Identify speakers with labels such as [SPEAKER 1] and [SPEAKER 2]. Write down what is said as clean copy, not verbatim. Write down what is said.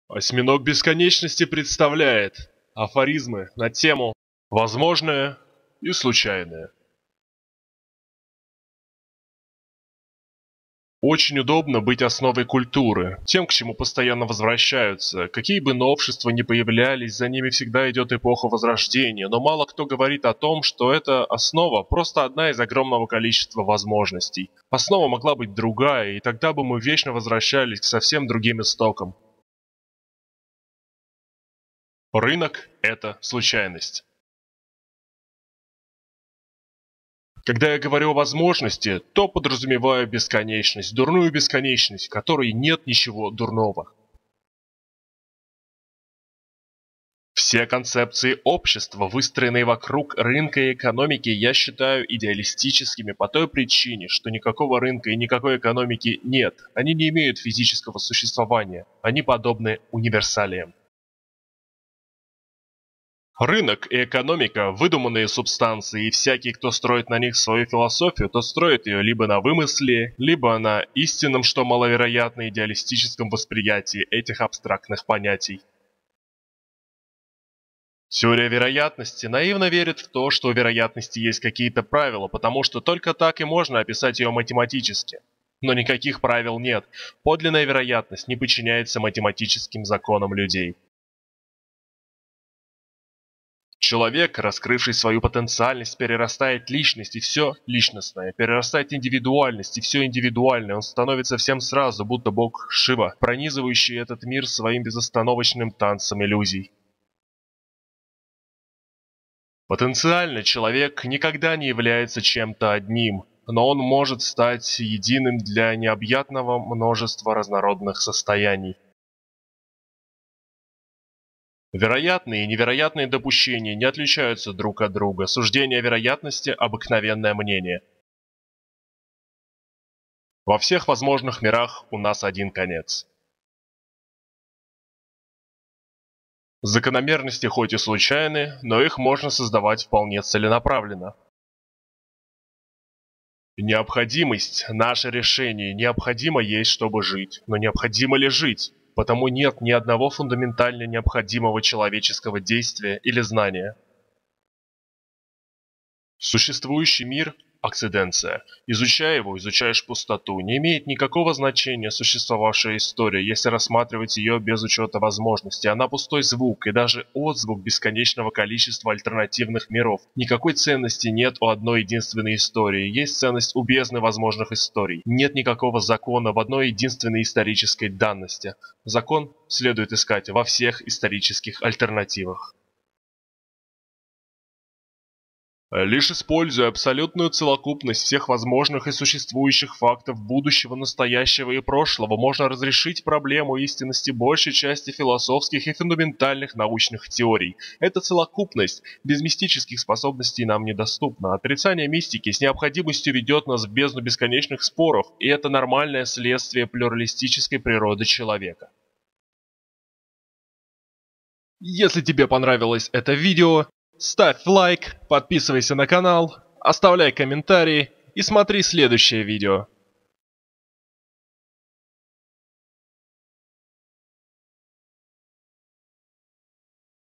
[SPEAKER 1] Осьминог бесконечности представляет афоризмы на тему «Возможное и случайное». Очень удобно быть основой культуры, тем, к чему постоянно возвращаются. Какие бы новшества ни появлялись, за ними всегда идет эпоха Возрождения, но мало кто говорит о том, что эта основа просто одна из огромного количества возможностей. Основа могла быть другая, и тогда бы мы вечно возвращались к совсем другим истокам. Рынок – это случайность. Когда я говорю о возможности, то подразумеваю бесконечность, дурную бесконечность, в которой нет ничего дурного. Все концепции общества, выстроенные вокруг рынка и экономики, я считаю идеалистическими по той причине, что никакого рынка и никакой экономики нет. Они не имеют физического существования, они подобны универсалиям. Рынок и экономика – выдуманные субстанции, и всякий, кто строит на них свою философию, то строит ее либо на вымысле, либо на истинном, что маловероятно, идеалистическом восприятии этих абстрактных понятий. Теория вероятности наивно верит в то, что у вероятности есть какие-то правила, потому что только так и можно описать ее математически. Но никаких правил нет. Подлинная вероятность не подчиняется математическим законам людей. Человек, раскрывший свою потенциальность, перерастает личность и все личностное, перерастает индивидуальность и все индивидуальное. Он становится всем сразу, будто бог Шива, пронизывающий этот мир своим безостановочным танцем иллюзий. Потенциально человек никогда не является чем-то одним, но он может стать единым для необъятного множества разнородных состояний. Вероятные и невероятные допущения не отличаются друг от друга. Суждение о вероятности – обыкновенное мнение. Во всех возможных мирах у нас один конец. Закономерности хоть и случайны, но их можно создавать вполне целенаправленно. Необходимость – наше решение. Необходимо есть, чтобы жить. Но необходимо ли жить? Потому нет ни одного фундаментально необходимого человеческого действия или знания. Существующий мир – акциденция. Изучая его, изучаешь пустоту. Не имеет никакого значения существовавшая история, если рассматривать ее без учета возможностей. Она пустой звук и даже отзвук бесконечного количества альтернативных миров. Никакой ценности нет у одной единственной истории. Есть ценность у бездны возможных историй. Нет никакого закона в одной единственной исторической данности. Закон следует искать во всех исторических альтернативах. Лишь используя абсолютную целокупность всех возможных и существующих фактов будущего, настоящего и прошлого, можно разрешить проблему истинности большей части философских и фундаментальных научных теорий. Эта целокупность без мистических способностей нам недоступна. Отрицание мистики с необходимостью ведет нас в бездну бесконечных споров, и это нормальное следствие плюралистической природы человека. Если тебе понравилось это видео, ставь лайк, подписывайся на канал, оставляй комментарии и смотри следующее видео.